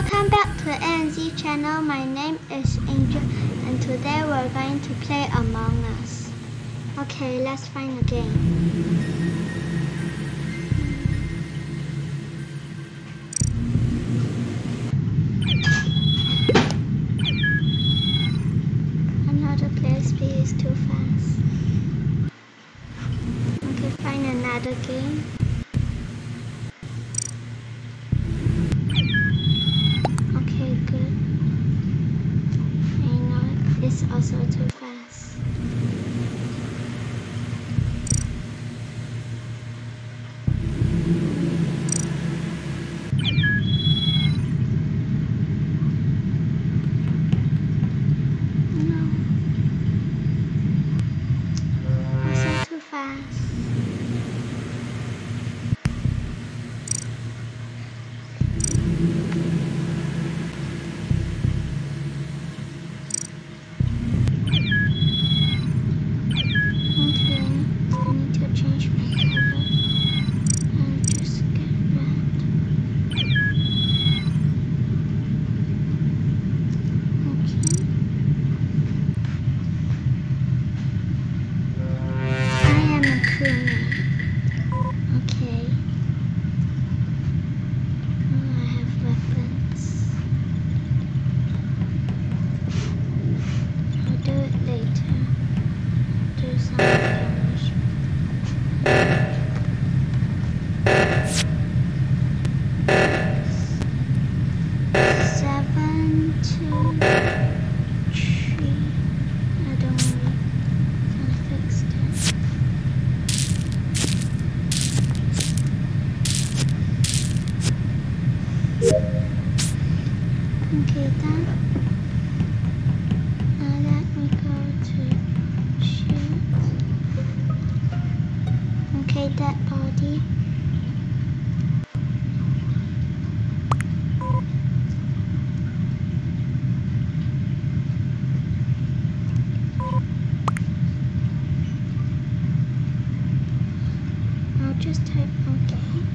Welcome back to ANZ channel. My name is Angel and today we're going to play Among Us. Okay, let's find a game. Another player speed is too fast. Okay, find another game. Okay, good. I know it's also too fast. Okay, done. Now let me go to shoot. Okay, that body. I'll just type okay.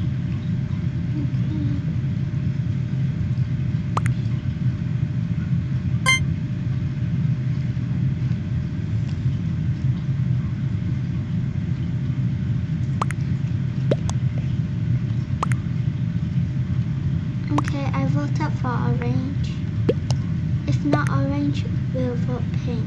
Okay, I voted for orange. If not orange, we'll vote pink.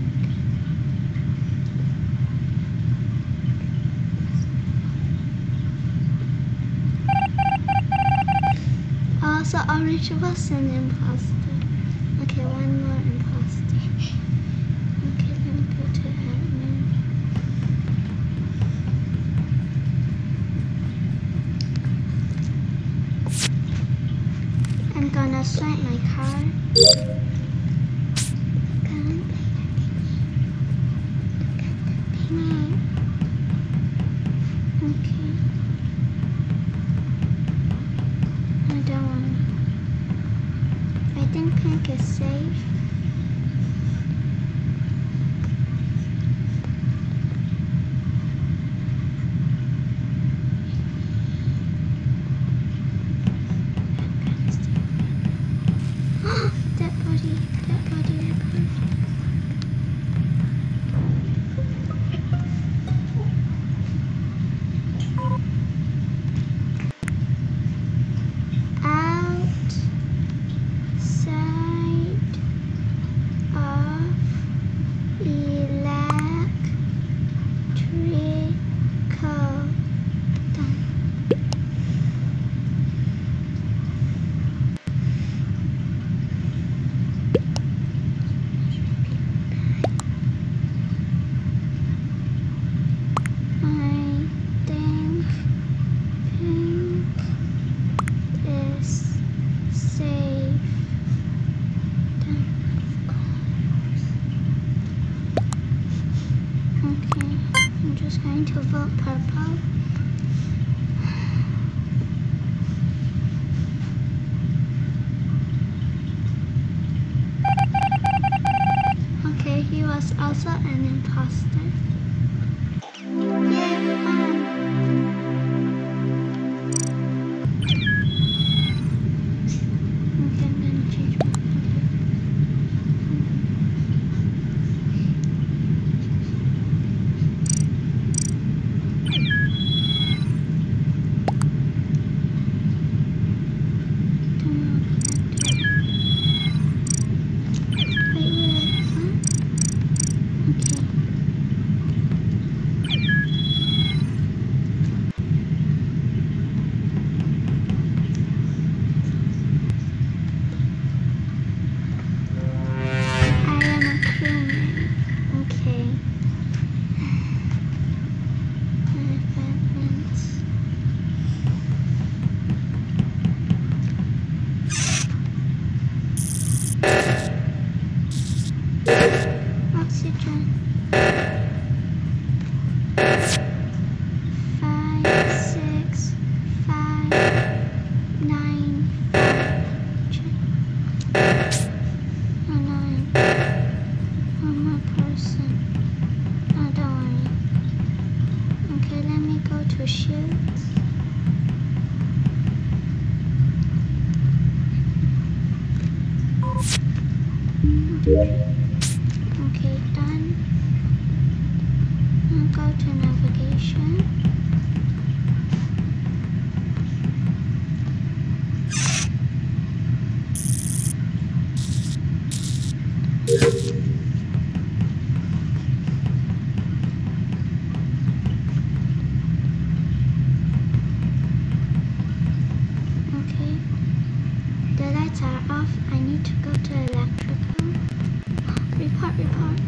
Also, orange was an imposter. Okay, one more imposter. Okay, let me go to admin. I'm gonna swipe my card. Okay. I don't want. I think pink is safe. Dead body, dead body, dead body. Going to vote purple. Okay, he was also an imposter. Yay, we won! Okay, I'm gonna change. Annoying. One more person. Oh, don't worry. Okay, let me go to shields. Okay, done. I'll go to navigation. Okay, the lights are off. I need to go to electrical. Report, report.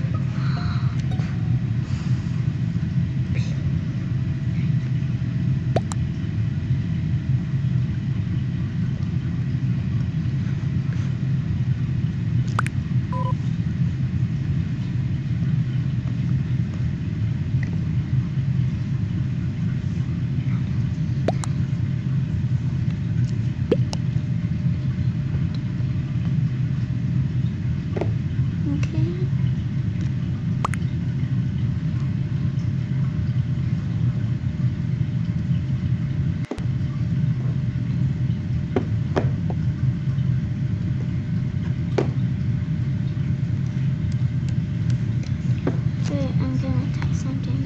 Okay. Wait, I'm gonna type something.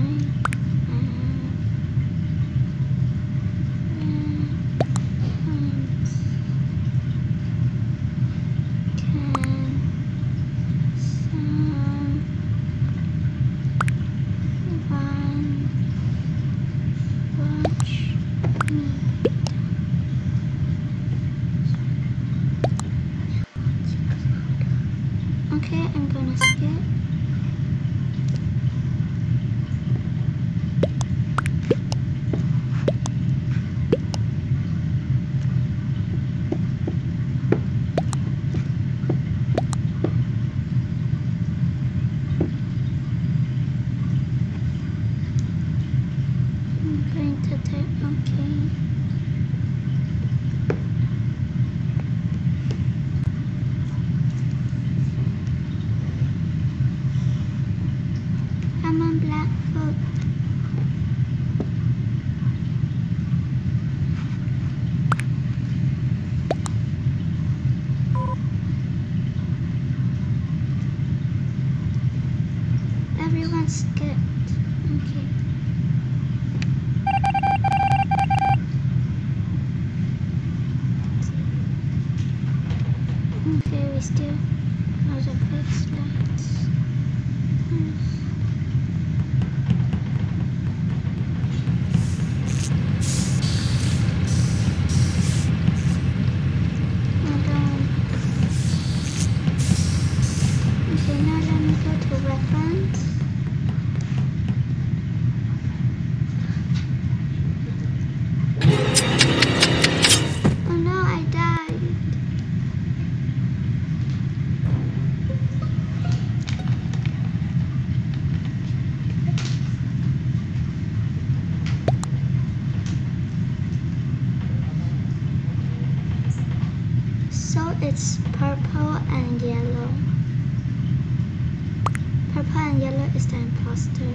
Okay, I'm gonna skip. I'm going to type okay. Come on, Blackfoot. Everyone skipped. Okay. Okay, we still have the fixed lights. Okay, now let me go to weapons. Oh no, I died. So it's purple and yellow. Purple and yellow is the imposter.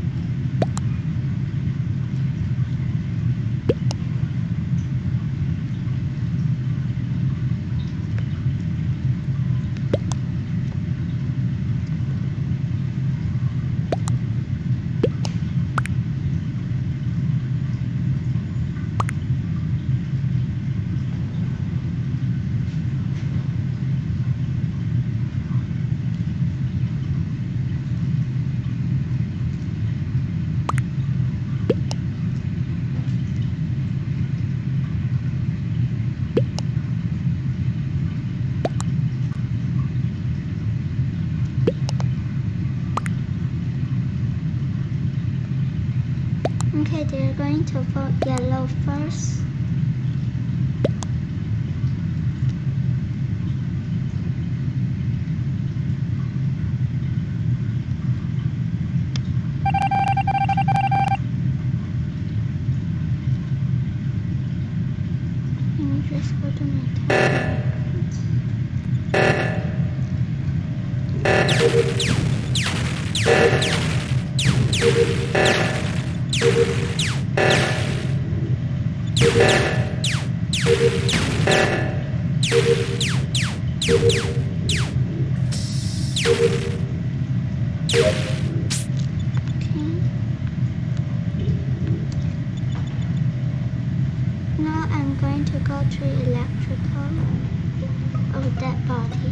Okay, they're going to vote yellow first. Let me just go to my tablet. Now I'm going to go to electrical of that body.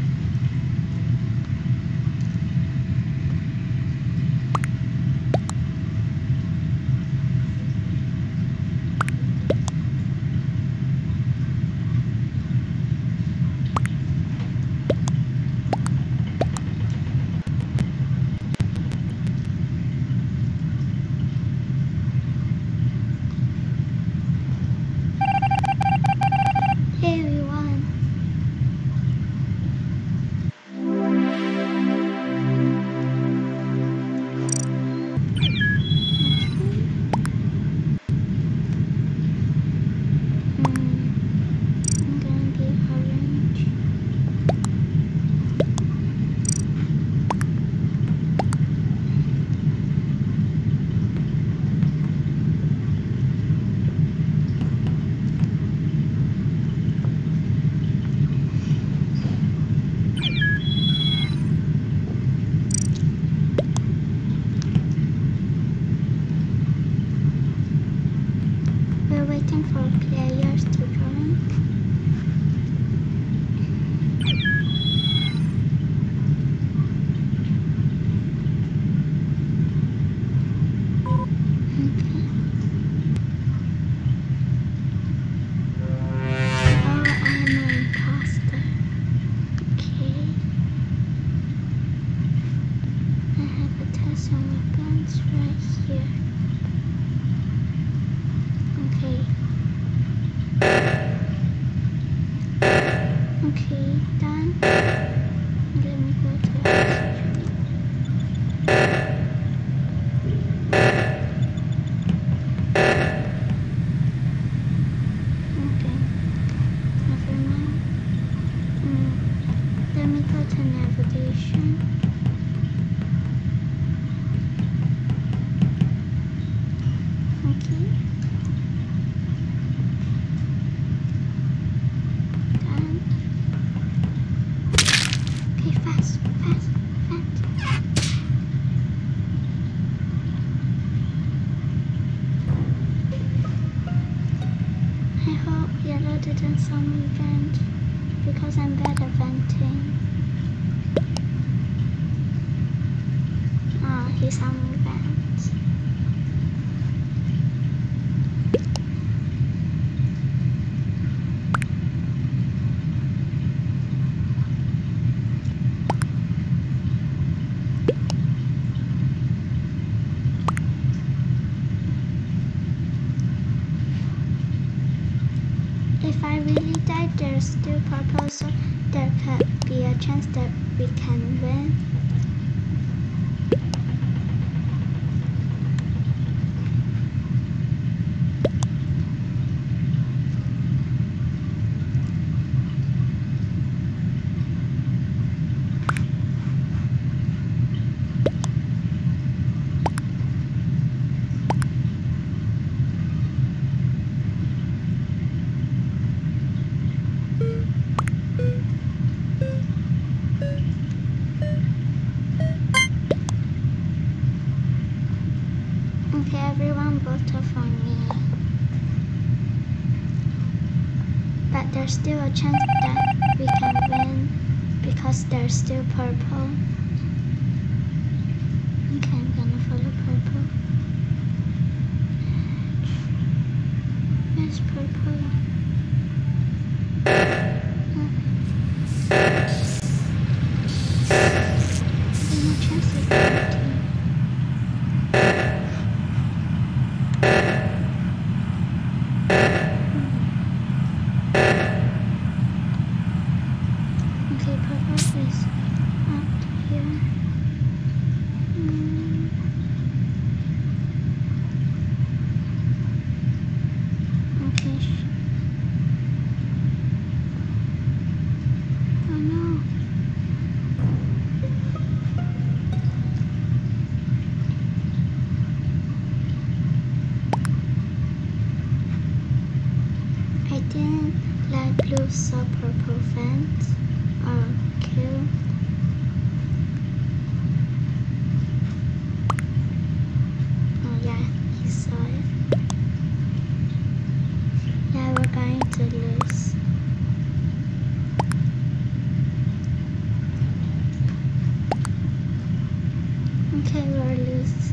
Hey everyone. I'm gonna be orange. We're waiting for players to join. Okay. Oh, I'm an imposter. Okay. I have a test on weapons right here. Okay. Okay, done. Let me go to oxygen. Okay, never mind. Let me go to navigation. Okay. Done. Okay, fast, fast, fast. I hope Yellow didn't saw me vent because I'm bad at venting. Ah, he saw me vent. If I really die, there's still purple, so there could be a chance that we can win. Okay, everyone voted for me. But there's still a chance that we can win because there's still purple. Okay, I'm gonna follow purple. Where's purple? There's no chance of winning. Okay, purple is up here. Okay. Oh no. I didn't Light blue saw purple fence. Okay. Oh yeah, he saw it. Yeah, we're going to lose. Okay, we're loose.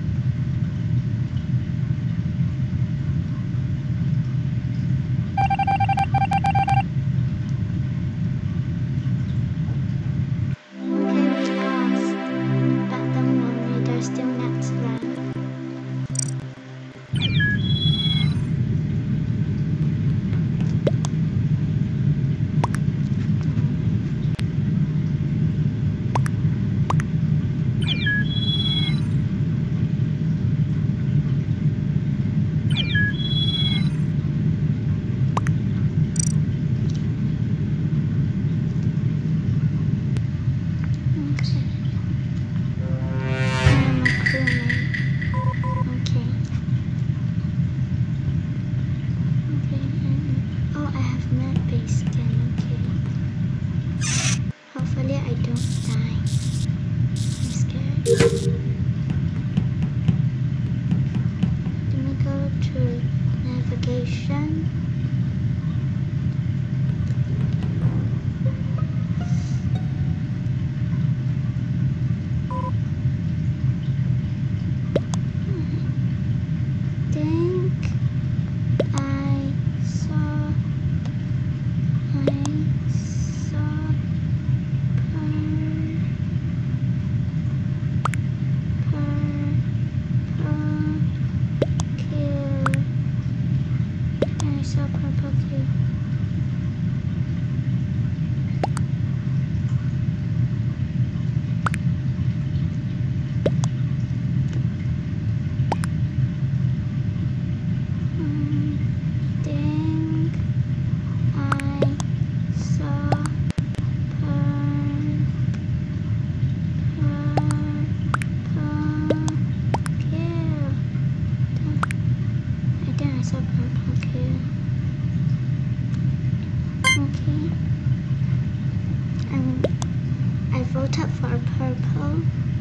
voted for purple.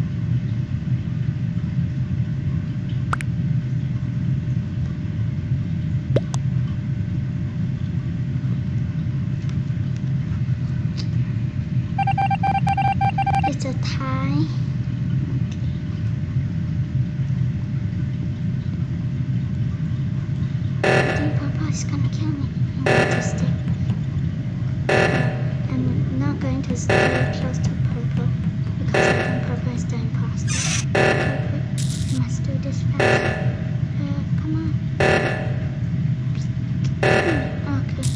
It's a tie. I think purple is gonna kill me. I'm going to stay. I'm not going to stay close to purple because I think purple is the imposter. Okay, we must do this fast. Come on. Okay.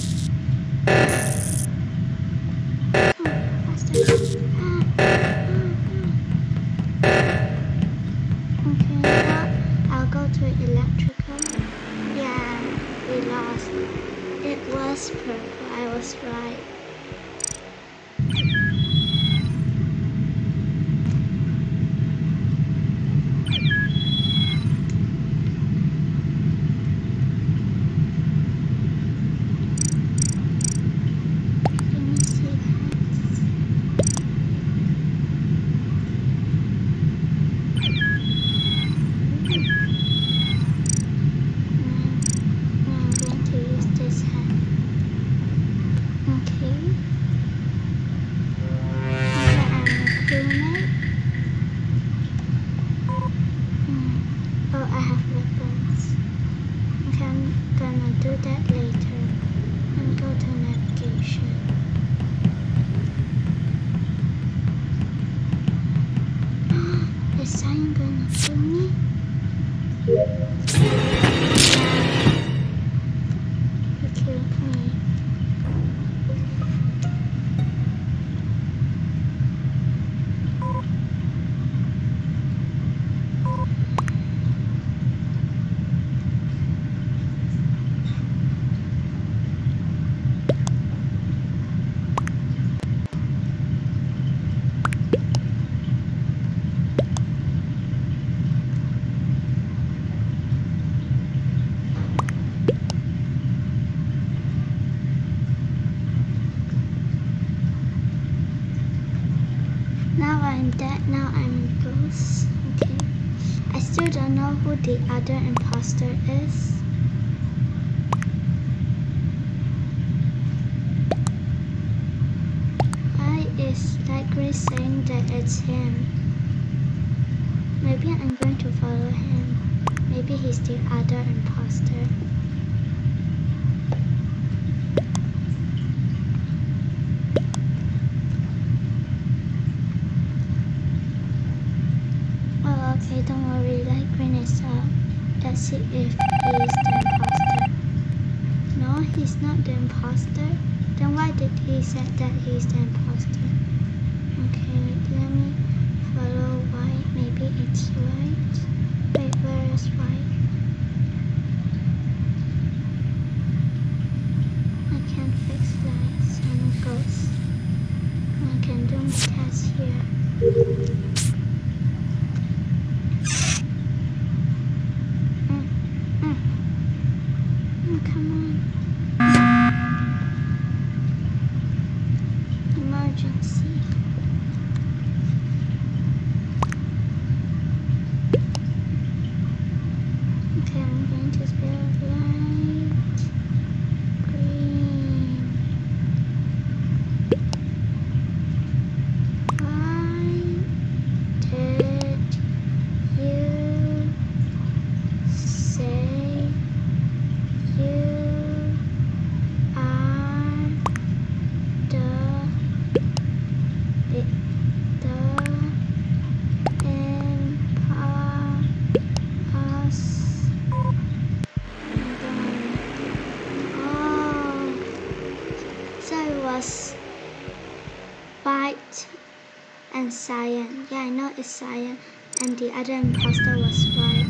Faster. Okay, now I'll go to electrical. Yeah, we lost. It was purple. I was right. Okay. I'm dead now, I'm a ghost. Okay. I still don't know who the other imposter is. I is likely saying that it's him. Maybe I'm going to follow him. Maybe he's the other imposter. Well, okay, don't worry, light green is up. Let's see if he's the imposter. No, he's not the imposter. Then why did he say that he's the imposter? Okay, let me follow white. Maybe it's white. Wait, where is white? I can't fix lights. I'm a ghost. I can do my test here. Come on. Emergency. Okay, I'm going to spell light green. Why did you say you are white and cyan. Yeah, I know it's cyan. And the other imposter was white.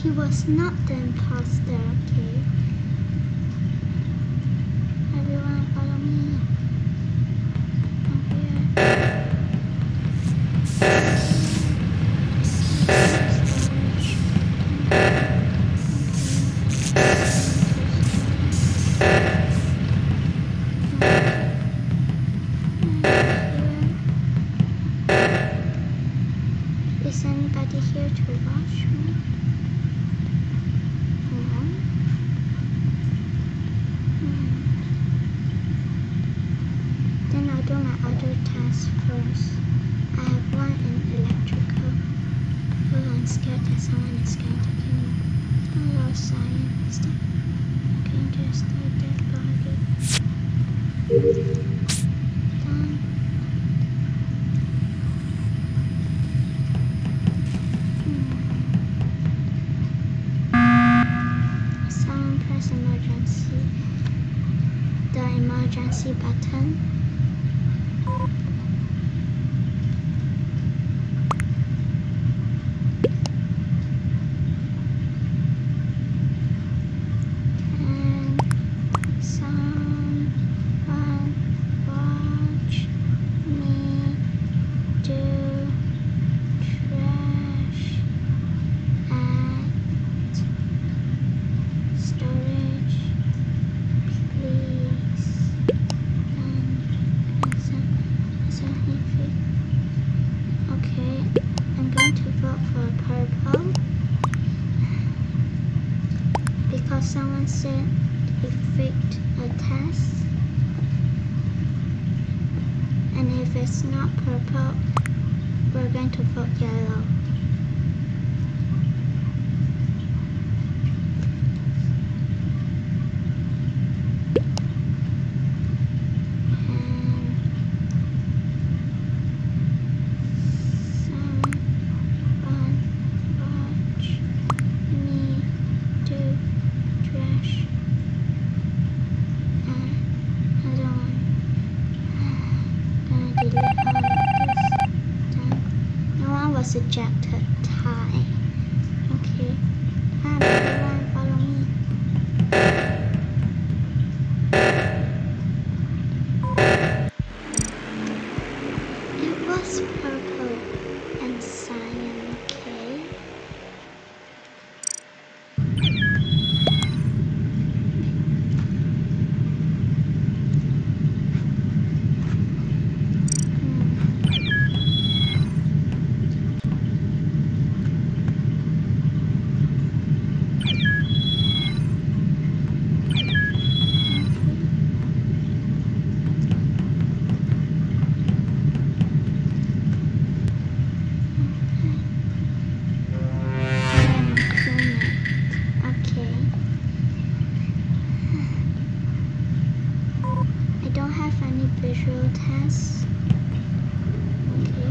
He was not the imposter, okay? Everyone follow me. Come here. Is anybody here to watch me? No? Then I'll do my other task first. I have one in electrical. Oh, I'm scared that someone is going to kill me. Hello, science. Can just start that body. Done. Someone press emergency. The emergency button. Someone said he faked a test, and if it's not purple, we're going to vote yellow. Ejected tie. Okay. Everyone follow me. It was purple and cyan, okay? Visual tests. Okay.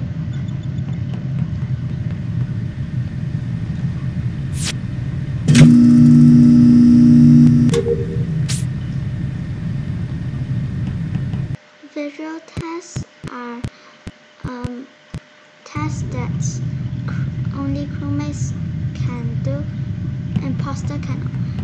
Visual tests are tests that only crewmates can do. Imposter can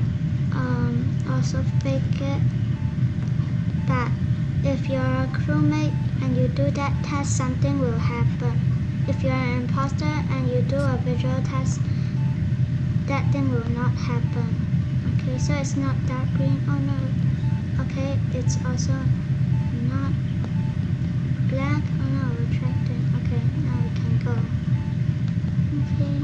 also fake it, but if you're a crewmate and you do that test, something will happen. If you're an imposter and you do a visual test, that thing will not happen. Okay, so it's not dark green. Oh no. Okay, it's also not black. Oh no, retracted. Okay, now we can go. Okay.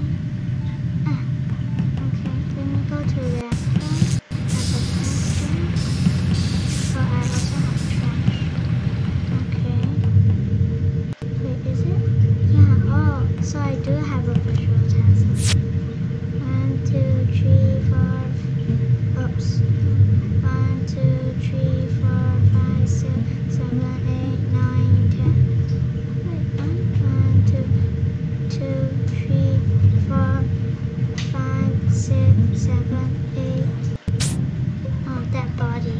Okay, let me go to reactor as a tester. So I also have trash. Okay. Wait, is it? Yeah, oh, so I do have a visual test. 1, 2, 3, 4. Oops. 1, 2, 3, 4, 5, 6, 7, 8, 9, 10. Wait, 1, 2, 2, 3, 4, 5, 6, 7, 8. Oh, that body.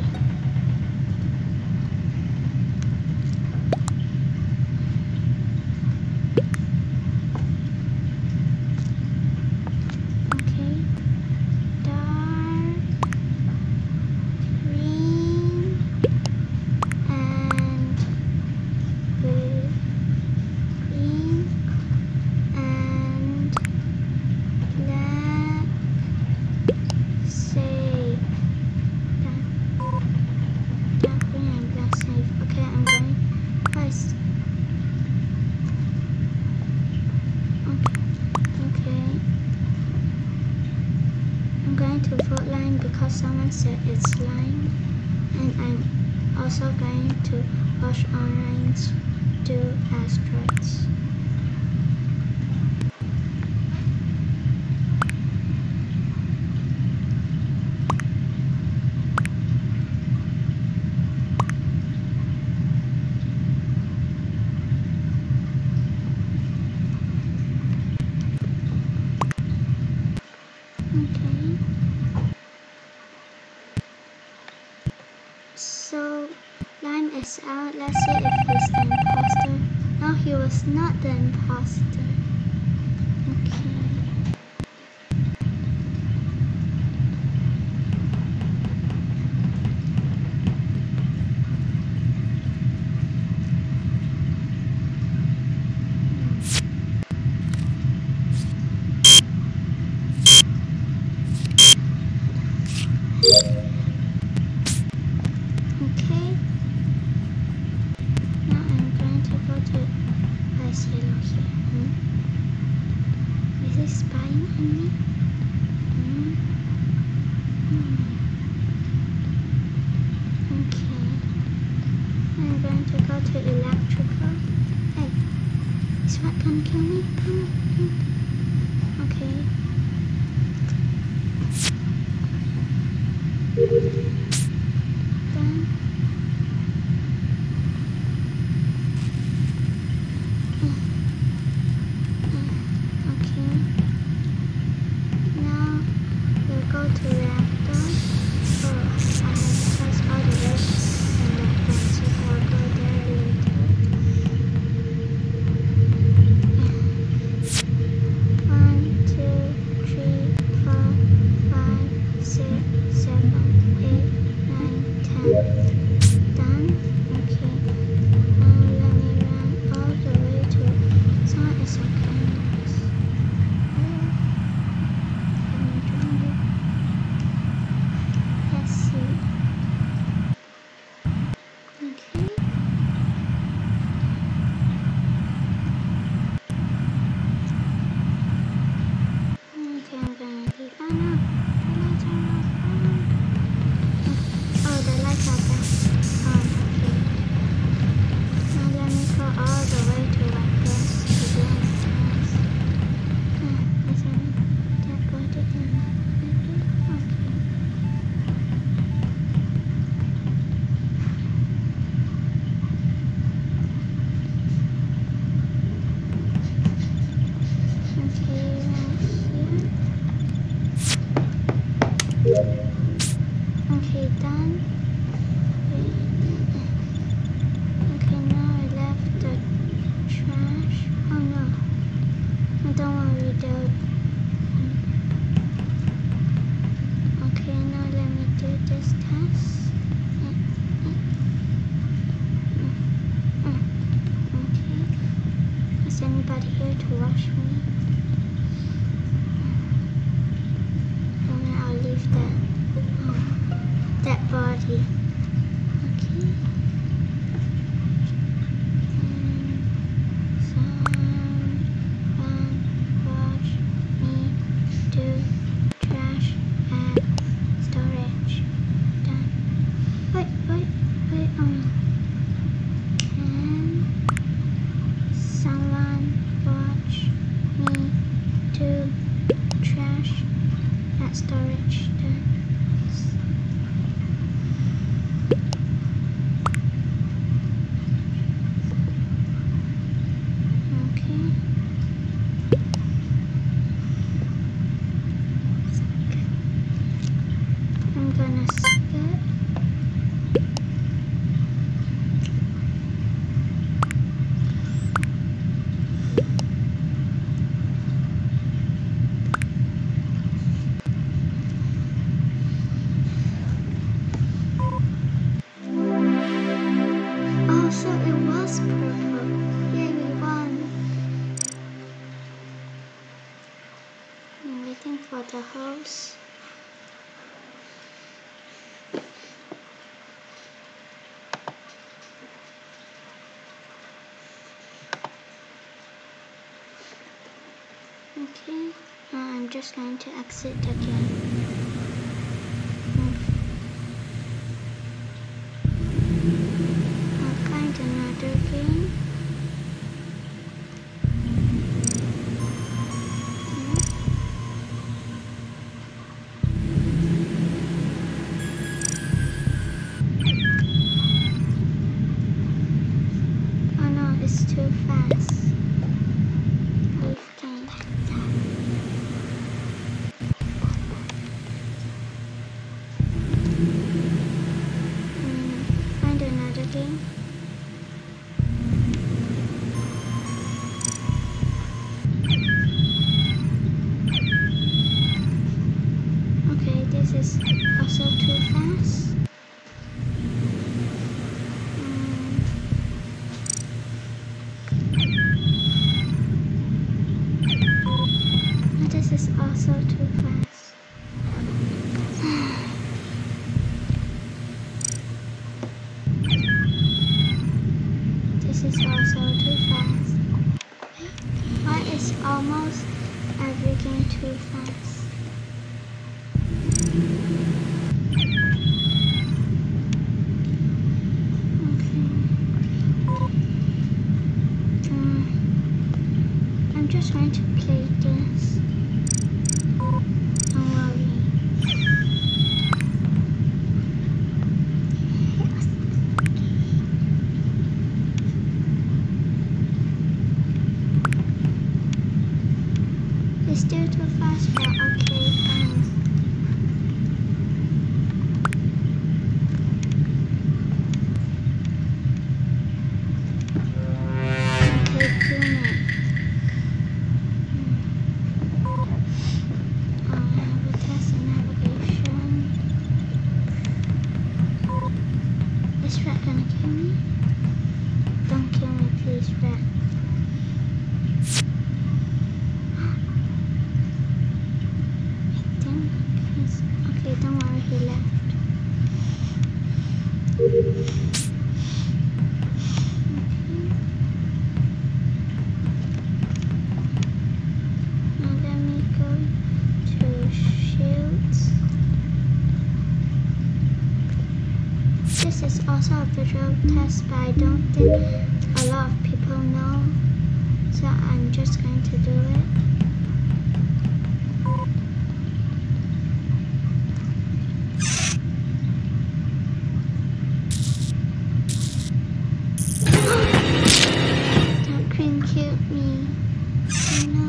to vote lime because someone said it's lime. And I'm also going to wash orange, do asteroids. Okay. So lime is out. Let's see if he's the imposter. No, he was not the imposter. Okay. Okay. Now I'm going to go to Yellow here. Is he spying on me? Okay. I'm going to go to electrical. Hey, is what gonna kill me? Come on. Okay. Done. Okay. Now we'll go to reactor. Oh, I have pressed all the way in reactor, so I'll go there later. 1, 2, 3, 4, 5, 6, 7, 8, 9, 10. Done. Okay. Now let me run all the way to someone is okay. Let me join you. Let's see. Okay. Okay, I'm gonna leave. Oh no, the lights are not on. Oh, the lights are back on. Okay. Now let me go all the way to Rutgers to do insurance. Is there any dead body in there? Okay. Okay, right here. Okay, done. Okay, now I left the trash. Oh no. Don't worry, they'll... Okay, now let me do this test. Okay. Is anybody here to wash me? And then I'll leave that body. Okay. Someone wash me, do trash and storage. Done. Wait. Can someone watch me do trash and storage? Done. Okay. I'm gonna skip. Oh, so it was purple. Yay, we won. I'm waiting for the house. Okay, now I'm just going to exit the game. is also too fast. This is also too fast. Why is almost every game too fast? I'm just trying to play this. Don't worry. It's still too fast, but okay, fine. Okay, doing it. Test and navigation. Is Rat gonna kill me? Don't kill me, please, Rat. Okay, don't worry, he left. Now let me go to shields. This is also a visual test, but I don't think a lot of people know, so I'm just going to do it. That queen killed me. Oh no.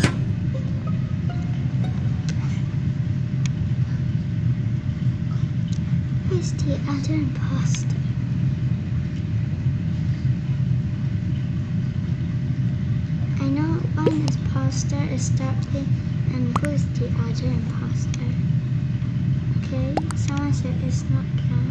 Who's the other imposter? I know one imposter is Starkly, and who's the other imposter? Okay, someone said it's not Cloud.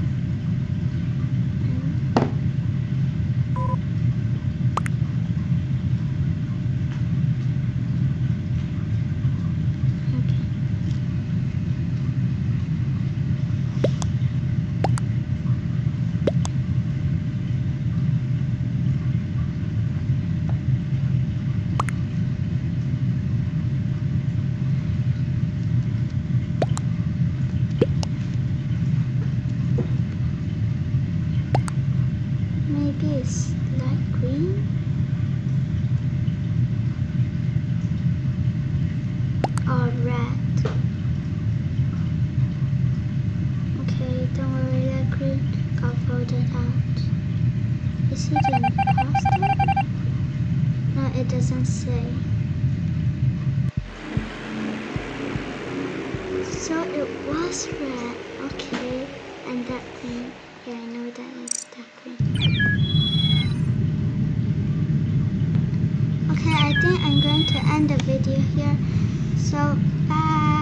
Maybe it's light green? Or red? Okay, don't worry, light green got voted out. Is he the imposter? No, it doesn't say. So it was red, okay, and that green. Yeah, I know that it's that green. Okay, I think I'm going to end the video here. So, bye.